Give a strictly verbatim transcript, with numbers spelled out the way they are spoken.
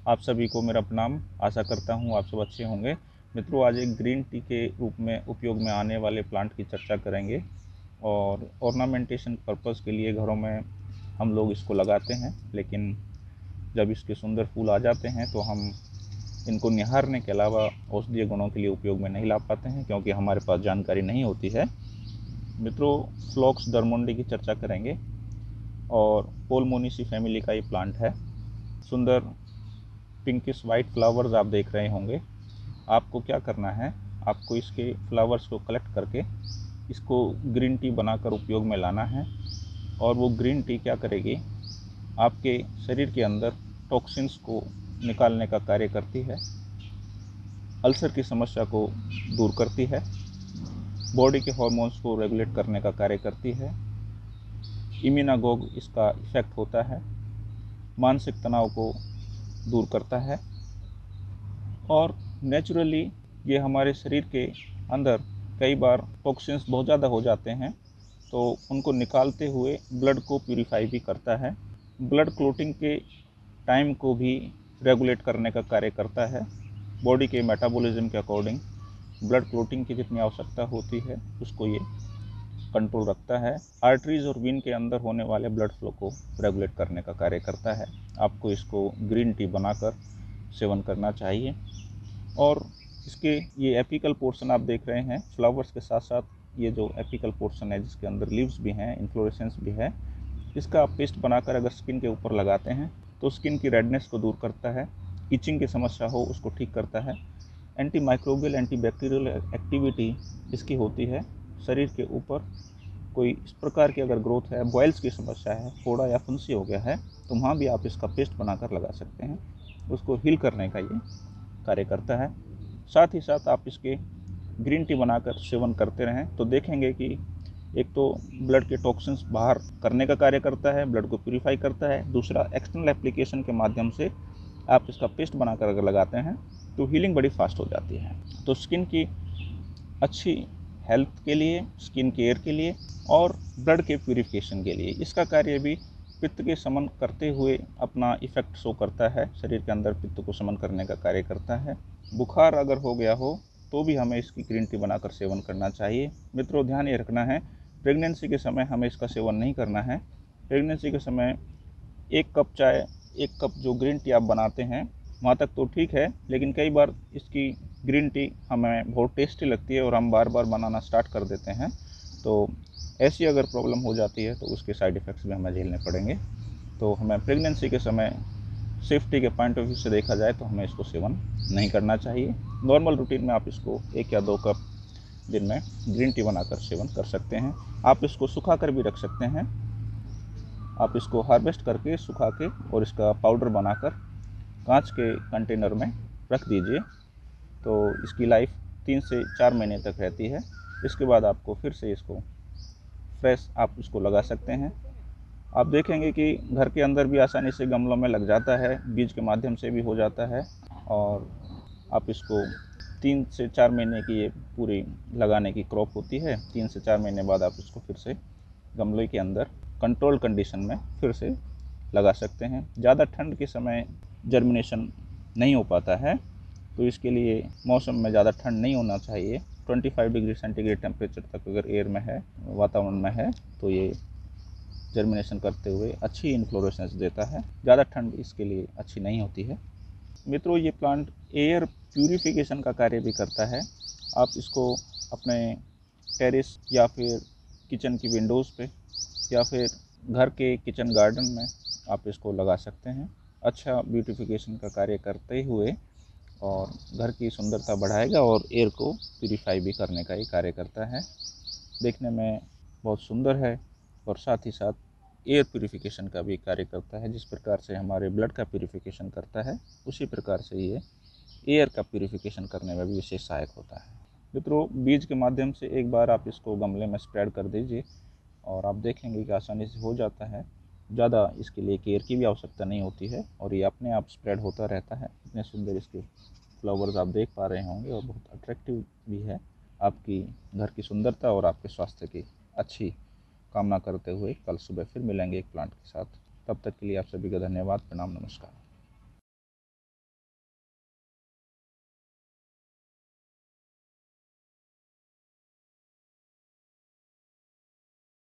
आप सभी को मेरा प्रणाम। आशा करता हूँ आप सब अच्छे होंगे। मित्रों, आज एक ग्रीन टी के रूप में उपयोग में आने वाले प्लांट की चर्चा करेंगे और ऑर्नामेंटेशन पर्पज़ के लिए घरों में हम लोग इसको लगाते हैं, लेकिन जब इसके सुंदर फूल आ जाते हैं तो हम इनको निहारने के अलावा औषधीय गुणों के लिए उपयोग में नहीं ला पाते हैं, क्योंकि हमारे पास जानकारी नहीं होती है। मित्रों, फ्लॉक्स डरमोंडी की चर्चा करेंगे और पोलमोनेसी फैमिली का ये प्लांट है। सुंदर पिंकिश वाइट फ्लावर्स आप देख रहे होंगे। आपको क्या करना है, आपको इसके फ्लावर्स को कलेक्ट करके इसको ग्रीन टी बनाकर उपयोग में लाना है। और वो ग्रीन टी क्या करेगी, आपके शरीर के अंदर टॉक्सिन्स को निकालने का कार्य करती है, अल्सर की समस्या को दूर करती है, बॉडी के हार्मोन्स को रेगुलेट करने का कार्य करती है, इम्यूनागोग इसका इफेक्ट होता है, मानसिक तनाव को दूर करता है और नेचुरली ये हमारे शरीर के अंदर कई बार टॉक्सिन्स बहुत ज़्यादा हो जाते हैं तो उनको निकालते हुए ब्लड को प्यूरिफाई भी करता है, ब्लड क्लोटिंग के टाइम को भी रेगुलेट करने का कार्य करता है। बॉडी के मेटाबॉलिज्म के अकॉर्डिंग ब्लड क्लोटिंग की जितनी आवश्यकता होती है उसको ये कंट्रोल रखता है। आर्टरीज और वेन के अंदर होने वाले ब्लड फ्लो को रेगुलेट करने का कार्य करता है। आपको इसको ग्रीन टी बनाकर सेवन करना चाहिए। और इसके ये एपिकल पोर्शन आप देख रहे हैं, फ्लावर्स के साथ साथ ये जो एपिकल पोर्शन है जिसके अंदर लीव्स भी हैं, इन्फ्लोरेसेंस भी है, इसका आप पेस्ट बनाकर अगर स्किन के ऊपर लगाते हैं तो स्किन की रेडनेस को दूर करता है, इचिंग की समस्या हो उसको ठीक करता है, anti microbial anti bacterial activity इसकी होती है। शरीर के ऊपर कोई इस प्रकार की अगर ग्रोथ है, बॉयल्स की समस्या है, फोड़ा या फुंसी हो गया है, तो वहाँ भी आप इसका पेस्ट बनाकर लगा सकते हैं, उसको हील करने का ये कार्य करता है। साथ ही साथ आप इसके ग्रीन टी बनाकर सेवन करते रहें तो देखेंगे कि एक तो ब्लड के टॉक्सिन्स बाहर करने का कार्य करता है, ब्लड को प्यूरिफाई करता है। दूसरा, एक्सटर्नल एप्लीकेशन के माध्यम से आप इसका पेस्ट बनाकर अगर लगाते हैं तो हीलिंग बड़ी फास्ट हो जाती है। तो स्किन की अच्छी हेल्थ के लिए, स्किन केयर के लिए और ब्लड के प्यूरिफिकेशन के लिए इसका कार्य भी पित्त के समन करते हुए अपना इफेक्ट शो करता है। शरीर के अंदर पित्त को समन करने का कार्य करता है। बुखार अगर हो गया हो तो भी हमें इसकी ग्रीन टी बनाकर सेवन करना चाहिए। मित्रों, ध्यान ये रखना है, प्रेगनेंसी के समय हमें इसका सेवन नहीं करना है। प्रेगनेंसी के समय एक कप चाय, एक कप जो ग्रीन टी आप बनाते हैं वहाँ तक तो ठीक है, लेकिन कई बार इसकी ग्रीन टी हमें बहुत टेस्टी लगती है और हम बार बार बनाना स्टार्ट कर देते हैं, तो ऐसी अगर प्रॉब्लम हो जाती है तो उसके साइड इफ़ेक्ट्स भी हमें झेलने पड़ेंगे। तो हमें प्रेगनेंसी के समय सेफ्टी के पॉइंट ऑफ व्यू से देखा जाए तो हमें इसको सेवन नहीं करना चाहिए। नॉर्मल रूटीन में आप इसको एक या दो कप दिन में ग्रीन टी बनाकर सेवन कर सकते हैं। आप इसको सुखा कर भी रख सकते हैं। आप इसको हार्वेस्ट करके सुखा के और इसका पाउडर बनाकर कांच के कंटेनर में रख दीजिए, तो इसकी लाइफ तीन से चार महीने तक रहती है। इसके बाद आपको फिर से इसको फ्रेश आप इसको लगा सकते हैं। आप देखेंगे कि घर के अंदर भी आसानी से गमलों में लग जाता है, बीज के माध्यम से भी हो जाता है। और आप इसको तीन से चार महीने की ये पूरी लगाने की क्रॉप होती है। तीन से चार महीने बाद आप इसको फिर से गमले के अंदर कंट्रोल कंडीशन में फिर से लगा सकते हैं। ज़्यादा ठंड के समय जर्मिनेशन नहीं हो पाता है, तो इसके लिए मौसम में ज़्यादा ठंड नहीं होना चाहिए। पच्चीस डिग्री सेंटीग्रेड टेम्परेचर तक अगर एयर में है, वातावरण में है, तो ये जर्मिनेशन करते हुए अच्छी इन्फ्लोरेसेंस देता है। ज़्यादा ठंड इसके लिए अच्छी नहीं होती है। मित्रों, ये प्लांट एयर प्यूरिफिकेशन का कार्य भी करता है। आप इसको अपने टेरेस या फिर किचन की विंडोज़ पे या फिर घर के किचन गार्डन में आप इसको लगा सकते हैं। अच्छा ब्यूटिफिकेशन का कार्य करते हुए और घर की सुंदरता बढ़ाएगा और एयर को प्यूरिफाई भी करने का ये कार्य करता है। देखने में बहुत सुंदर है और साथ ही साथ एयर प्यूरिफिकेशन का भी कार्य करता है। जिस प्रकार से हमारे ब्लड का प्यूरिफिकेशन करता है, उसी प्रकार से ये एयर का प्यूरिफिकेशन करने में भी विशेष सहायक होता है। मित्रों, बीज के माध्यम से एक बार आप इसको गमले में स्प्रेड कर दीजिए और आप देखेंगे कि आसानी से हो जाता है। ज़्यादा इसके लिए केयर की भी आवश्यकता नहीं होती है और ये अपने आप स्प्रेड होता रहता है। इतने सुंदर इसके फ्लावर्स आप देख पा रहे होंगे और बहुत अट्रैक्टिव भी है। आपकी घर की सुंदरता और आपके स्वास्थ्य की अच्छी कामना करते हुए कल सुबह फिर मिलेंगे एक प्लांट के साथ। तब तक के लिए आप सभी का धन्यवाद। प्रणाम, नमस्कार।